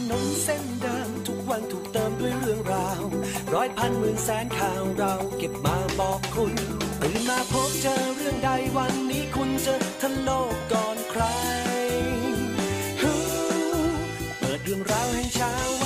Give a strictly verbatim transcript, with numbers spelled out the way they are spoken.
นนเส้นเดิมทุกวันถูกเติมด้วยเรื่องราวร้อยพันหมื่นแสนข่าวเราเก็บมาบอกคุณตื่นมาพบเจอเรื่องใดวันนี้คุณจะทันโลกก่อนใครเปิดเรื่องราวให้เช้า